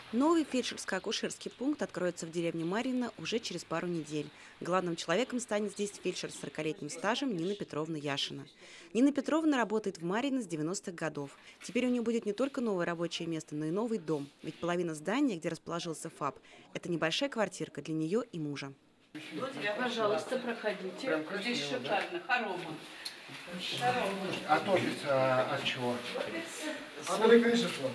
Новый фельдшерско-акушерский пункт откроется в деревне Марьино уже через пару недель. Главным человеком станет здесь фельдшер с 40-летним стажем Нина Петровна Яшина. Нина Петровна работает в Марьино с 90-х годов. Теперь у нее будет не только новое рабочее место, но и новый дом. Ведь половина здания, где расположился ФАП, это небольшая квартирка для нее и мужа. Пожалуйста, проходите. Здесь шикарно, хоромы. А топится от чего? От электричества.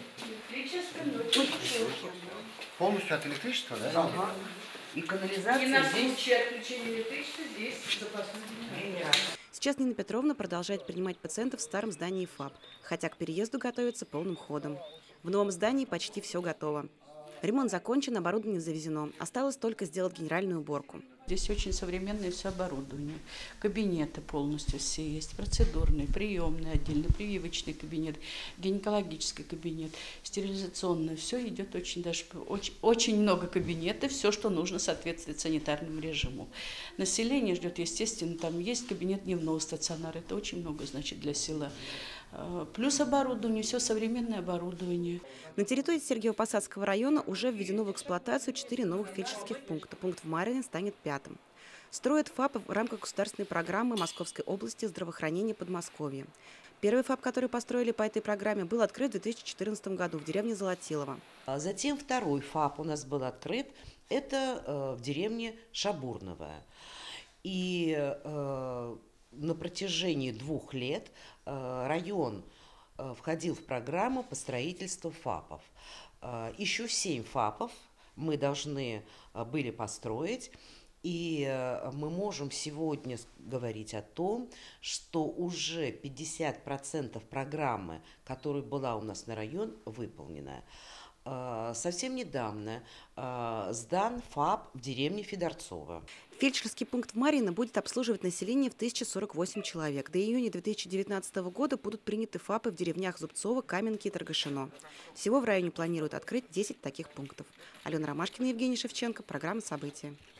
Полностью от электричества, да? Ага. И канализация И на здесь. случай отключения электричества здесь запасной генератор. Сейчас Нина Петровна продолжает принимать пациентов в старом здании ФАП, хотя к переезду готовится полным ходом. В новом здании почти все готово. Ремонт закончен, оборудование завезено. Осталось только сделать генеральную уборку. Здесь очень современное все оборудование. Кабинеты полностью все есть. Процедурный, приемный, отдельный прививочный кабинет, гинекологический кабинет, стерилизационный. Все идет очень много кабинетов, все, что нужно соответствовать санитарному режиму. Население ждет, естественно, там есть кабинет дневного стационара. Это очень много, значит, для села. Плюс оборудование, все современное оборудование. На территории Сергиево-Посадского района уже введено в эксплуатацию 4 новых фельдшерских пункта. Пункт в Марьино станет 5-м. Строят ФАПы в рамках государственной программы Московской области здравоохранения Подмосковья. Первый ФАП, который построили по этой программе, был открыт в 2014 году в деревне Золотилово. Затем второй ФАП у нас был открыт, это в деревне Шабурновая. И на протяжении 2 лет район входил в программу по строительству ФАПов. Еще 7 ФАПов мы должны были построить. И мы можем сегодня говорить о том, что уже 50% программы, которая была у нас на район, выполнена. Совсем недавно сдан ФАП в деревне Федорцово. Фельдшерский пункт в Марьино будет обслуживать население в 1048 человек. До июня 2019 года будут приняты ФАПы в деревнях Зубцово, Каменки и Торгашино. Всего в районе планируют открыть 10 таких пунктов. Алена Ромашкина, Евгений Шевченко. Программа «События».